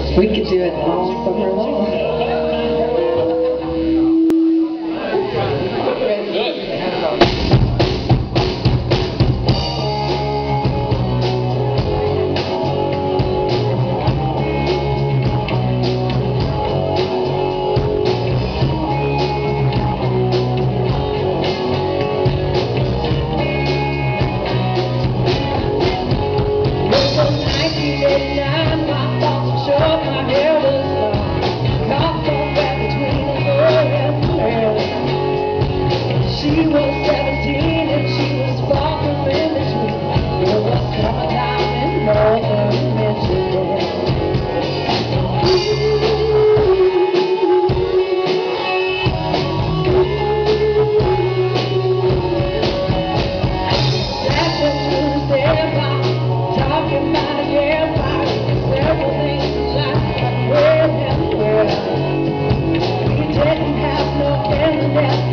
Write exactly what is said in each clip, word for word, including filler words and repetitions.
We could do it all summer long. She was seventeen and she was far from in between. There was summertime in northern Michigan. That's a Tuesday about talking about a campfire. Several things in life that were and were. We didn't have no internet.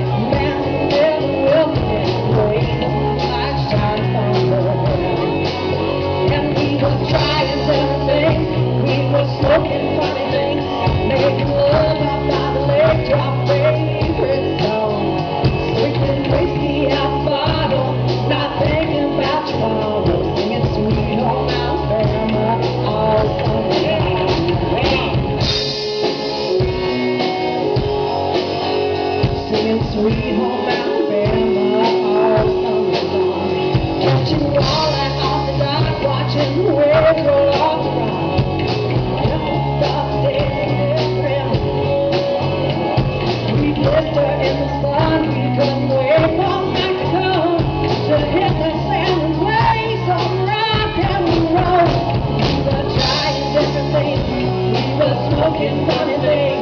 Smoking funny things, making love out by the lake, our favorite song. Drinking whiskey out the bottle, not thinking about tomorrow. Singing Sweet Home Alabama all summer long. Singing Sweet Home Alabama all summer long. Catching you all out on the dock, watching the waves roll off the rock. In the sun, we couldn't wait for Mexico to hit the sand and play some rock and roll. We were trying different things, we were smoking funny things.